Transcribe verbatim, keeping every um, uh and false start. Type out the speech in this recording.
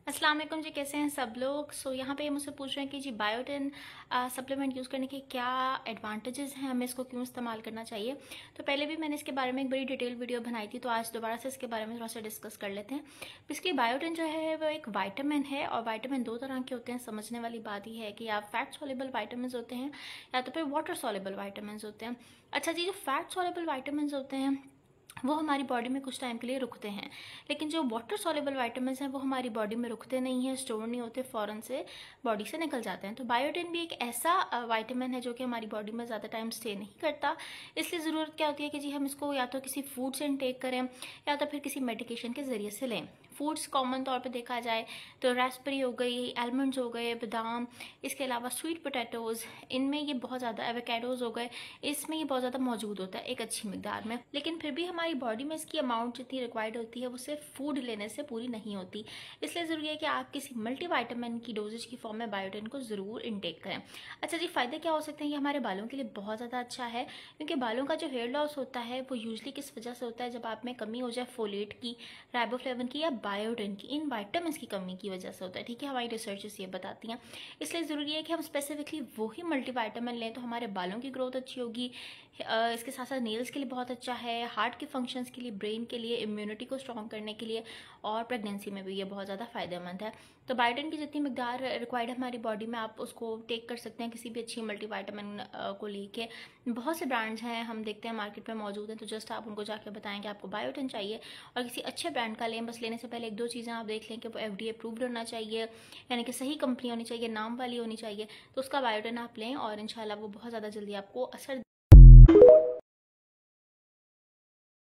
अस्सलाम वालेकुम जी, कैसे हैं सब लोग। सो so, यहाँ पे मुझसे पूछ रहे हैं कि जी बायोटिन सप्लीमेंट यूज़ करने के क्या एडवांटेजेस हैं, हमें इसको क्यों इस्तेमाल करना चाहिए। तो पहले भी मैंने इसके बारे में एक बड़ी डिटेल वीडियो बनाई थी, तो आज दोबारा से इसके बारे में थोड़ा सा डिस्कस कर लेते हैं। बेसिकली बायोटिन जो है वो एक वाइटामिन है, और वाइटामिन दो तरह के होते हैं। समझने वाली बात ही है कि या फैट सॉल्युबल वाइटामिन होते हैं या तो फिर वाटर सॉल्युबल वाइटामिन होते हैं। अच्छा जी, जो फैट सॉल्युबल वाइटामिन होते हैं वो हमारी बॉडी में कुछ टाइम के लिए रुकते हैं, लेकिन जो वाटर सॉल्युबल विटामिन्स हैं वो हमारी बॉडी में रुकते नहीं हैं, स्टोर नहीं होते, फ़ौरन से बॉडी से निकल जाते हैं। तो बायोटिन भी एक ऐसा विटामिन है जो कि हमारी बॉडी में ज़्यादा टाइम स्टे नहीं करता। इसलिए ज़रूरत क्या होती है कि जी हम इसको या तो किसी फूड से इनटेक करें या तो फिर किसी मेडिकेशन के ज़रिए से लें। फूड्स कॉमन तौर पे देखा जाए तो रास्पबेरी हो गई, आलमंड्स हो गए, बादाम, इसके अलावा स्वीट पोटैटोज़, इनमें ये बहुत ज़्यादा, एवोकाडोज़ हो गए, इसमें ये बहुत ज़्यादा मौजूद होता है एक अच्छी मिकदार में। लेकिन फिर भी हमारी बॉडी में इसकी अमाउंट जितनी रिक्वायर्ड होती है वो सिर्फ फूड लेने से पूरी नहीं होती। इसलिए ज़रूरी है कि आप किसी मल्टीविटामिन की डोजेज की फॉर्म में बायोटिन को ज़रूर इनटेक करें। अच्छा जी, फ़ायदे क्या हो सकते हैं। ये हमारे बालों के लिए बहुत ज़्यादा अच्छा है, क्योंकि बालों का जो हेयर लॉस होता है वो यूजली किस वजह से होता है, जब आप में कमी हो जाए फोलेट की, राइबोफ्लेविन की या बायोटिन की, इन वाइटामिन की कमी की वजह से होता है। ठीक है, हमारी रिसर्चेस ये बताती हैं। इसलिए ज़रूरी है कि हम स्पेसिफिकली वही मल्टीविटामिन लें तो हमारे बालों की ग्रोथ अच्छी होगी। इसके साथ साथ नेल्स के लिए बहुत अच्छा है, हार्ट के फंक्शंस के लिए, ब्रेन के लिए, इम्यूनिटी को स्ट्रॉन्ग करने के लिए, और प्रेगनेंसी में भी ये बहुत ज़्यादा फायदेमंद है। तो बायोटिन की जितनी मिकदार रिक्वायर्ड है हमारी बॉडी में, आप उसको टेक कर सकते हैं किसी भी अच्छी मल्टीविटामिन को लेके। बहुत से ब्रांड्स हैं, हम देखते हैं मार्केट में मौजूद हैं, तो जस्ट आप उनको जाके बताएं कि आपको बायोटिन चाहिए और किसी अच्छे ब्रांड का लें। बस लेने से पहले एक दो चीज़ें आप देख लें कि वो एफ डी ए अप्रूव्ड होना चाहिए, यानी कि सही कंपनी होनी चाहिए, नाम वाली होनी चाहिए। तो उसका बायोटिन आप लें और इंशाल्लाह वो बहुत ज़्यादा जल्दी आपको असर